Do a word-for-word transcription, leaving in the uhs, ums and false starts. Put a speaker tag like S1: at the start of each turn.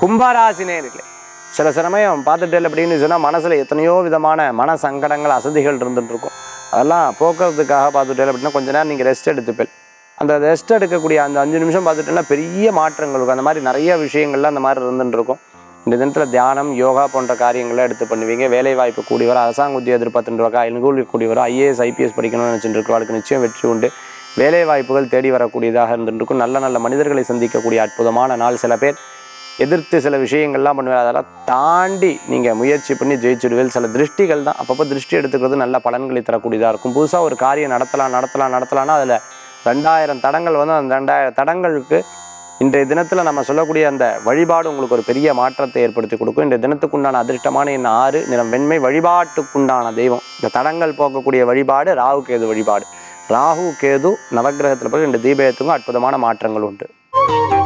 S1: கும்பராசி நேயர்களே, சில சமயம் பார்த்துட்டே அப்படின்னு சொன்னால் மனசில் எத்தனையோ விதமான மன சங்கடங்கள் அசதிகள் இருந்துட்டு இருக்கும். அதெல்லாம் போக்குறதுக்காக பார்த்துட்டே அப்படின்னா கொஞ்ச நேரம் நீங்கள் ரெஸ்ட் எடுத்துப்பேன். அந்த ரெஸ்ட் எடுக்கக்கூடிய அந்த அஞ்சு நிமிஷம் பார்த்துட்டேன்னா பெரிய மாற்றங்கள் இருக்கும். அந்த மாதிரி நிறைய விஷயங்கள்லாம் அந்த மாதிரி இருந்துட்டு இருக்கும். இந்த தினத்தில் தியானம், யோகா போன்ற காரியங்கள்லாம் எடுத்து பண்ணுவீங்க. வேலை வாய்ப்பு கூடி வர, அரசாங்க உத்தியோக எதிர்பார்த்துட்டு இருக்கா, அனுகூலி கூடி வர, ஐஏஎஸ் ஐபிஎஸ் படிக்கணும்னு நினச்சிட்டு இருக்கவர்களுக்கு நிச்சயம் வெற்றி உண்டு. வேலை வாய்ப்புகள் தேடி வரக்கூடியதாக இருந்துட்டு இருக்கும். நல்ல நல்ல மனிதர்களை சந்திக்கக்கூடிய அற்புதமான நாள். சில பேர் எதிர்த்து சில விஷயங்கள்லாம் பண்ணுவார், அதெல்லாம் தாண்டி நீங்கள் முயற்சி பண்ணி ஜெயிச்சுடுவேல். சில திருஷ்டிகள் தான், அப்பப்போ திருஷ்டி எடுத்துக்கிறது நல்ல பலன்களை தரக்கூடியதாக இருக்கும். புதுசாக ஒரு காரியம் நடத்தலாம் நடத்தலாம் நடத்தலாம்னா அதில் ரெண்டாயிரம் தடங்கள் வந்து அந்த ரெண்டாயிரம் தடங்களுக்கு இன்றைய தினத்தில் நம்ம சொல்லக்கூடிய அந்த வழிபாடு உங்களுக்கு ஒரு பெரிய மாற்றத்தை ஏற்படுத்தி கொடுக்கும். இன்றைய தினத்துக்குண்டான அதிர்ஷ்டமான எண் ஆறு, நிறம் வெண்மை. வழிபாட்டுக்குண்டான தெய்வம் இந்த தடங்கள் போக்கக்கூடிய வழிபாடு ராகு கேது வழிபாடு. ராகு கேது நவக்கிரகத்தில் போய் ரெண்டு தீபத்துக்கும் அற்புதமான மாற்றங்கள் உண்டு.